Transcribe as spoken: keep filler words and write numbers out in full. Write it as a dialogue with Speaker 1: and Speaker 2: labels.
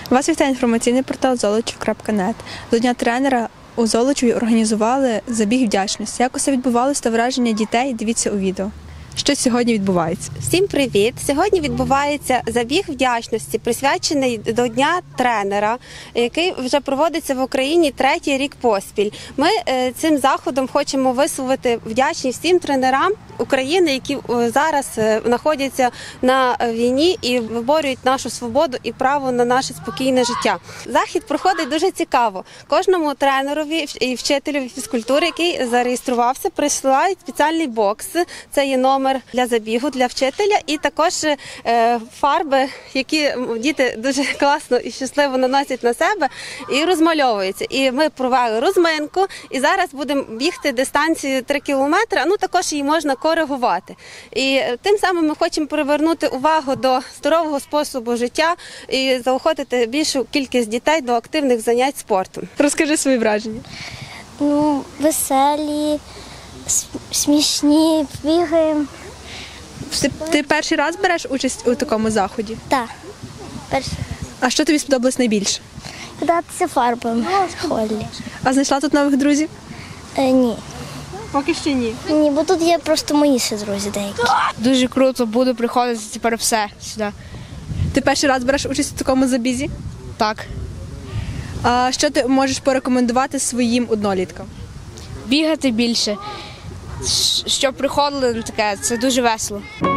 Speaker 1: Вас вітає інформаційний портал золочів крапка нет. До Дня тренера у Золочеві організували забіг вдячності. Як усе відбувалося та враження дітей, дивіться у відео. Що сьогодні відбувається?
Speaker 2: Всім привіт! Сьогодні відбувається забіг вдячності, присвячений до Дня тренера, який вже проводиться в Україні третій рік поспіль. Ми цим заходом хочемо висловити вдячність всім тренерам України, які зараз знаходяться на війні і виборюють нашу свободу і право на наше спокійне життя. Захід проходить дуже цікаво. Кожному тренерові і вчителю фізкультури, який зареєструвався, присилають спеціальний бокс. Це є номер для забігу, для вчителя, і також фарби, які діти дуже класно і щасливо наносять на себе і розмальовуються. І ми провели розминку, і зараз будемо бігти дистанцію три кілометри, ну також її можна коригувати. І тим самим ми хочемо привернути увагу до здорового способу життя і заохотити більшу кількість дітей до активних занять спортом.
Speaker 1: Розкажи свої враження.
Speaker 3: Ну, веселі, смішні, бігаємо.
Speaker 1: Ти, ти перший раз береш участь у такому заході?
Speaker 3: Так, перший.
Speaker 1: А що тобі сподобалось найбільше?
Speaker 3: Кидатися фарбами в холі.
Speaker 1: А знайшла тут нових друзів?
Speaker 3: Е, ні.
Speaker 1: Поки що ні.
Speaker 3: Ні, бо тут є просто мої ще друзі деякі.
Speaker 4: Дуже круто, буду приходити тепер все сюди.
Speaker 1: Ти перший раз береш участь у такому забізі?
Speaker 4: Так.
Speaker 1: А що ти можеш порекомендувати своїм одноліткам?
Speaker 4: Бігати більше, щоб приходили на таке, це дуже весело.